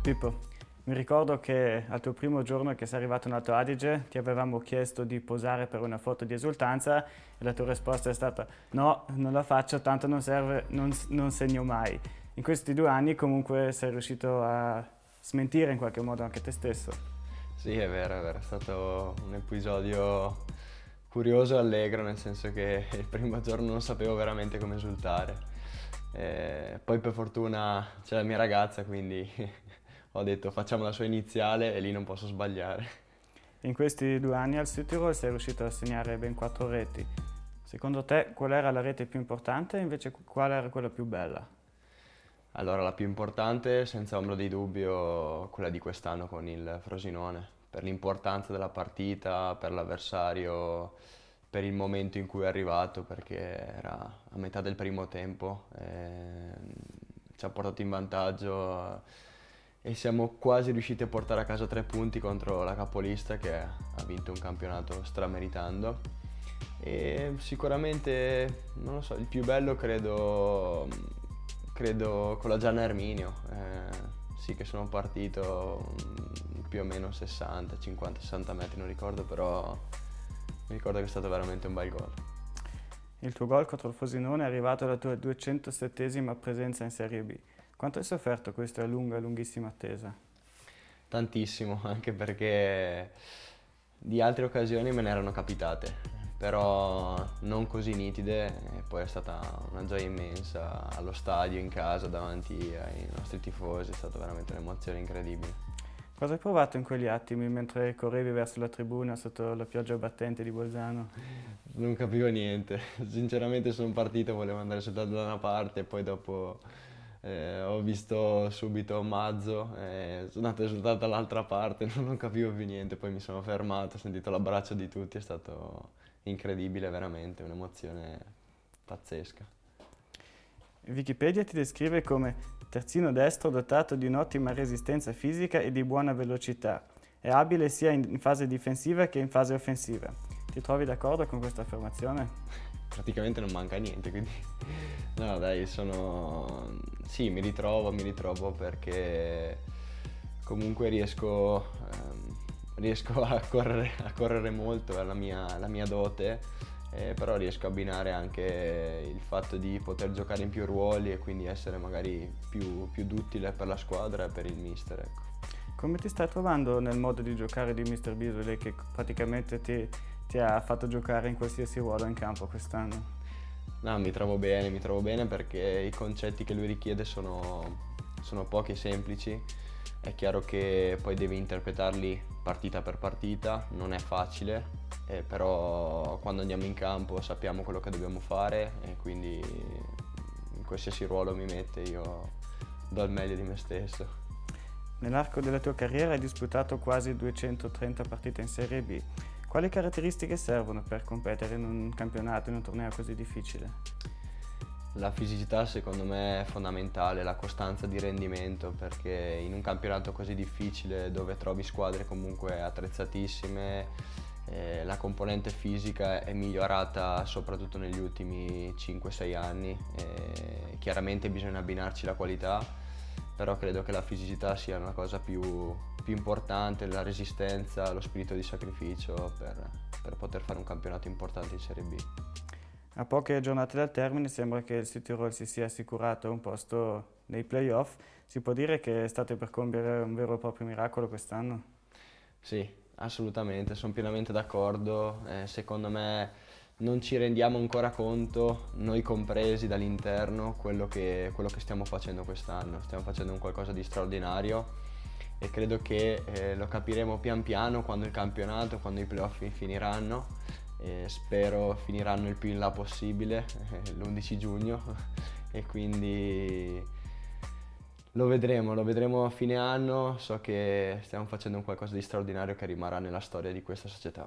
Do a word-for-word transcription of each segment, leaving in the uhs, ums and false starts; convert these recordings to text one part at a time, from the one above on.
Pippo, mi ricordo che al tuo primo giorno che sei arrivato in Alto Adige ti avevamo chiesto di posare per una foto di esultanza e la tua risposta è stata no, non la faccio, tanto non serve, non, non segno mai. In questi due anni comunque sei riuscito a smentire in qualche modo anche te stesso. Sì, è vero, è vero, è stato un episodio curioso e allegro, nel senso che il primo giorno non sapevo veramente come esultare. Eh, poi per fortuna c'è la mia ragazza, quindi ho detto facciamo la sua iniziale e lì non posso sbagliare. In questi due anni al Südtirol sei riuscito a segnare ben quattro reti. Secondo te qual era la rete più importante e invece qual era quella più bella? Allora, la più importante, senza ombra di dubbio, quella di quest'anno con il Frosinone, per l'importanza della partita, per l'avversario, per il momento in cui è arrivato, perché era a metà del primo tempo, e ci ha portato in vantaggio e siamo quasi riusciti a portare a casa tre punti contro la capolista che ha vinto un campionato strameritando. E sicuramente, non lo so, il più bello credo, credo con la Gianna Erminio. Eh, sì che sono partito mm, più o meno sessanta, cinquanta, sessanta metri, non ricordo, però mi ricordo che è stato veramente un bel gol. Il tuo gol contro il Frosinone è arrivato alla tua duecentosettesima presenza in Serie B. Quanto hai sofferto questa lunga, lunghissima attesa? Tantissimo, anche perché di altre occasioni me ne erano capitate, però non così nitide, e poi è stata una gioia immensa allo stadio, in casa, davanti ai nostri tifosi, è stata veramente un'emozione incredibile. Cosa hai provato in quegli attimi mentre correvi verso la tribuna sotto la pioggia battente di Bolzano? Non capivo niente, sinceramente sono partito, volevo andare soltanto da una parte e poi dopo eh, ho visto subito Mazzo e sono andato soltanto dall'altra parte, non, non capivo più niente, poi mi sono fermato, ho sentito l'abbraccio di tutti, è stato incredibile veramente, un'emozione pazzesca. Wikipedia ti descrive come terzino destro dotato di un'ottima resistenza fisica e di buona velocità. È abile sia in fase difensiva che in fase offensiva. Ti trovi d'accordo con questa affermazione? Praticamente non manca niente, quindi no dai, sono... sì, mi ritrovo, mi ritrovo perché comunque riesco, ehm, riesco a correre, a correre molto, è la mia, la mia dote. Eh, però riesco a abbinare anche il fatto di poter giocare in più ruoli e quindi essere magari più, più duttile per la squadra e per il mister, ecco. Come ti stai trovando nel modo di giocare di mister Bisoli che praticamente ti, ti ha fatto giocare in qualsiasi ruolo in campo quest'anno? No, mi trovo bene, mi trovo bene perché i concetti che lui richiede sono, sono pochi e semplici. È chiaro che poi devi interpretarli partita per partita, non è facile, eh, però quando andiamo in campo sappiamo quello che dobbiamo fare e quindi in qualsiasi ruolo mi mette io do il meglio di me stesso. Nell'arco della tua carriera hai disputato quasi duecentotrenta partite in Serie B. Quali caratteristiche servono per competere in un campionato, in un torneo così difficile? La fisicità secondo me è fondamentale, la costanza di rendimento, perché in un campionato così difficile dove trovi squadre comunque attrezzatissime, eh, la componente fisica è migliorata soprattutto negli ultimi cinque sei anni. Eh, chiaramente bisogna abbinarci la qualità, però credo che la fisicità sia una cosa più, più importante, la resistenza, lo spirito di sacrificio per, per poter fare un campionato importante in Serie B. A poche giornate dal termine sembra che il Südtirol si sia assicurato un posto nei playoff. Si può dire che state per compiere un vero e proprio miracolo quest'anno? Sì, assolutamente, sono pienamente d'accordo. Eh, secondo me non ci rendiamo ancora conto, noi compresi dall'interno, quello che, quello che stiamo facendo quest'anno. Stiamo facendo un qualcosa di straordinario e credo che eh, lo capiremo pian piano quando il campionato, quando i playoff finiranno. E spero finiranno il più in là possibile, eh, l'undici giugno, e quindi lo vedremo, lo vedremo a fine anno. So che stiamo facendo un qualcosa di straordinario che rimarrà nella storia di questa società.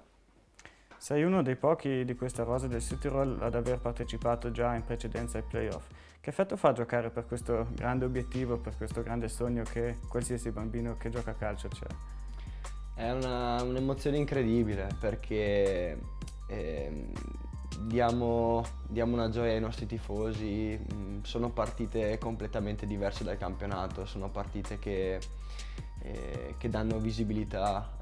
Sei uno dei pochi di questa rosa del Südtirol ad aver partecipato già in precedenza ai playoff. Che effetto fa giocare per questo grande obiettivo, per questo grande sogno che qualsiasi bambino che gioca a calcio c'è? È una, un'emozione incredibile perché eh, diamo, diamo una gioia ai nostri tifosi. Sono partite completamente diverse dal campionato, sono partite che, eh, che danno visibilità,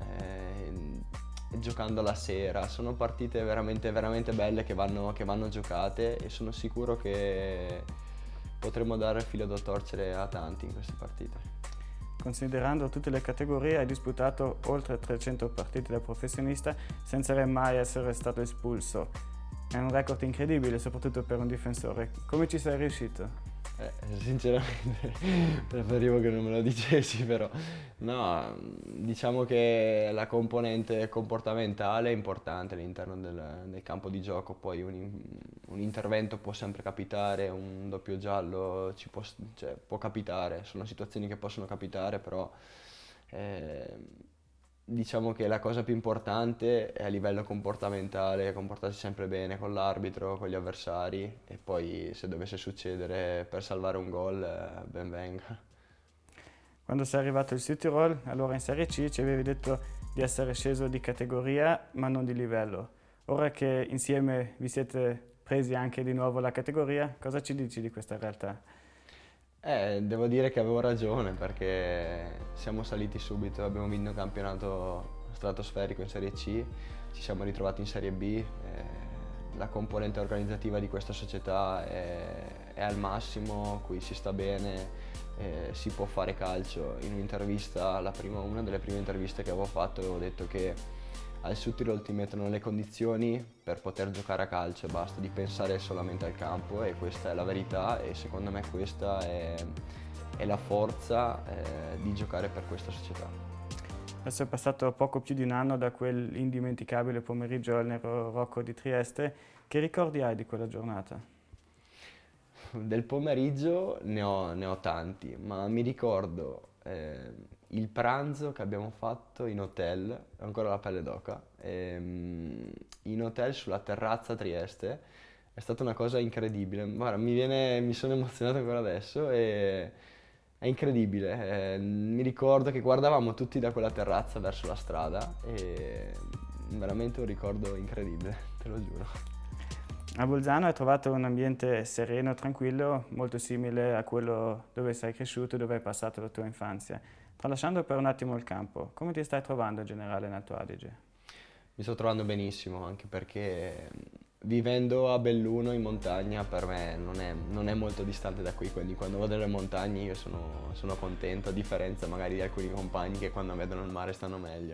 eh, giocando la sera, sono partite veramente, veramente belle che vanno, che vanno giocate, e sono sicuro che potremo dare filo da torcere a tanti in queste partite. Considerando tutte le categorie, hai disputato oltre trecento partite da professionista senza mai essere stato espulso. È un record incredibile, soprattutto per un difensore. Come ci sei riuscito? Eh, sinceramente preferivo che non me lo dicessi, però no, diciamo che la componente comportamentale è importante all'interno del, del campo di gioco. Poi un, un intervento può sempre capitare, un doppio giallo ci può, cioè, può capitare, sono situazioni che possono capitare, però eh, diciamo che la cosa più importante è a livello comportamentale, comportarsi sempre bene con l'arbitro, con gli avversari, e poi se dovesse succedere per salvare un gol, eh, ben venga. Quando sei arrivato al Südtirol, allora in Serie C, ci avevi detto di essere sceso di categoria ma non di livello. Ora che insieme vi siete presi anche di nuovo la categoria, cosa ci dici di questa realtà? Eh, devo dire che avevo ragione, perché siamo saliti subito, abbiamo vinto un campionato stratosferico in Serie C, ci siamo ritrovati in Serie B, eh, la componente organizzativa di questa società è, è al massimo, qui si sta bene, eh, si può fare calcio. In un'intervista, la prima, una delle prime interviste che avevo fatto, avevo detto che al Südtirol ti mettono le condizioni per poter giocare a calcio, basta di pensare solamente al campo, e questa è la verità, e secondo me questa è, è la forza eh, di giocare per questa società. Adesso è passato poco più di un anno da quell'indimenticabile pomeriggio al Nero Rocco di Trieste. Che ricordi hai di quella giornata? Del pomeriggio ne ho, ne ho tanti, ma mi ricordo eh, il pranzo che abbiamo fatto in hotel, ho ancora la pelle d'oca, ehm, in hotel sulla terrazza a Trieste. È stata una cosa incredibile. Guarda, mi viene, mi sono emozionato ancora adesso, e è incredibile. Eh, mi ricordo che guardavamo tutti da quella terrazza verso la strada, e veramente un ricordo incredibile, te lo giuro. A Bolzano hai trovato un ambiente sereno, tranquillo, molto simile a quello dove sei cresciuto e dove hai passato la tua infanzia. Tralasciando per un attimo il campo, come ti stai trovando in generale in Alto Adige? Mi sto trovando benissimo, anche perché vivendo a Belluno in montagna per me non è, non è molto distante da qui, quindi quando vado nelle montagne io sono, sono contento, a differenza magari di alcuni compagni che quando vedono il mare stanno meglio.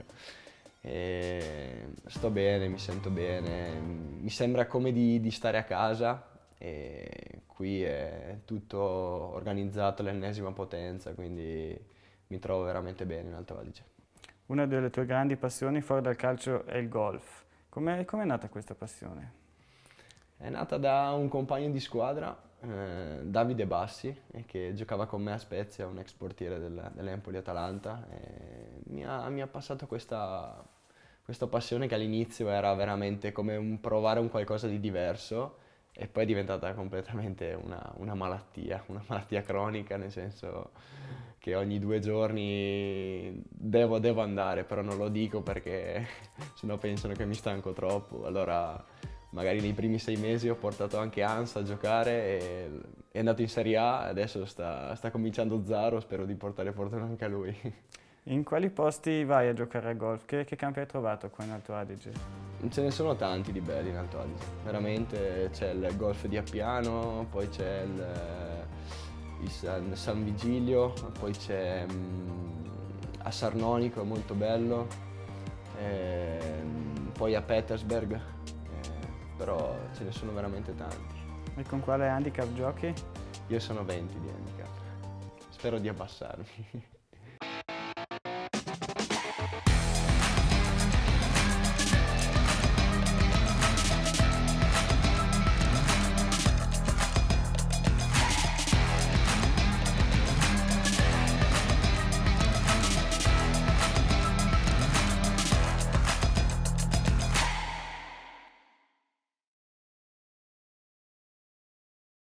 E sto bene, mi sento bene, mi sembra come di, di stare a casa, e qui è tutto organizzato all'ennesima potenza, quindi mi trovo veramente bene in Alto Adige. Una delle tue grandi passioni fuori dal calcio è il golf. Come è nata questa passione? È nata da un compagno di squadra, eh, Davide Bassi, che giocava con me a Spezia, un ex portiere del, dell'Empoli Atalanta, e mi ha, mi ha passato questa, questa passione che all'inizio era veramente come un provare un qualcosa di diverso, e poi è diventata completamente una, una malattia, una malattia cronica, nel senso che ogni due giorni devo, devo andare, però non lo dico perché sennò pensano che mi stanco troppo. Allora magari nei primi sei mesi ho portato anche Hans a giocare, e è andato in Serie A, adesso sta, sta cominciando Zaro, spero di portare fortuna anche a lui. In quali posti vai a giocare a golf? Che, che campi hai trovato qua in Alto Adige? Ce ne sono tanti di belli in Alto Adige, veramente. C'è il golf di Appiano, poi c'è il, il San, San Vigilio, poi c'è um, a Sarnonico, è molto bello, e, poi a Petersberg, eh, però ce ne sono veramente tanti. E con quale handicap giochi? Io sono venti di handicap, spero di abbassarmi.